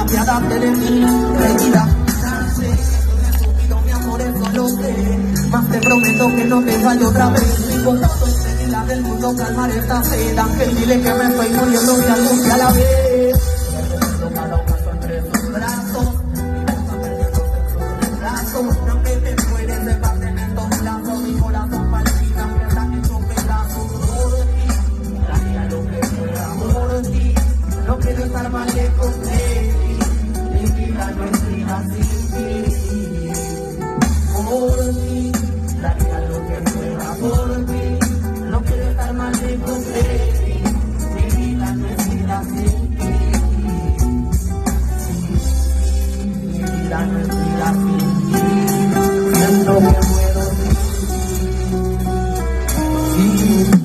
apiádate de mí, reída. Mi amor, eso lo sé, más te prometo que no te fallo otra vez. Con todo este día del mundo calmar esta sed, Ángel, dile que me estoy muriendo y angustia a la vez. Cada un paso entre sus brazos, mi cosa perdiéndose en sus brazos. No que te puedes departamento de lazo, mi corazón palpita, verdad que son pedazos. Por ti, daría lo que fuera por ti, no quiero estar más lejos de ti, mi vida no es vida sin ti. Por ti, daría lo que fuera por ti, no quiero estar más lejos de ti, mi vida no es vida sin ti, mi vida no es vida sin ti, siento que muero sin ti.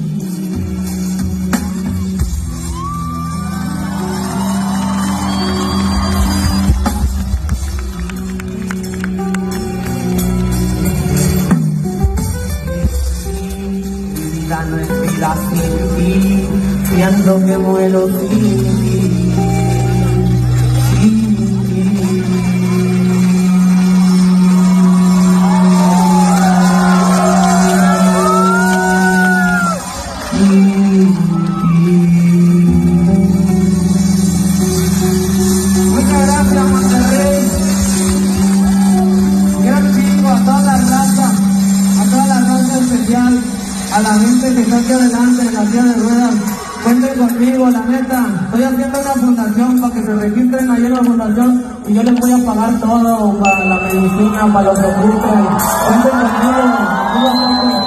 No es vida sin ti, siento que muero sin ti, sin ti. Muchas gracias, Monterrey. Gran chico a toda la raza especial. A la gente que está aquí adelante en la silla de ruedas, cuenten conmigo, la neta. Estoy haciendo una fundación para que se registren ahí en la fundación y yo les voy a pagar todo para la medicina, para los recursos. Cuenten conmigo.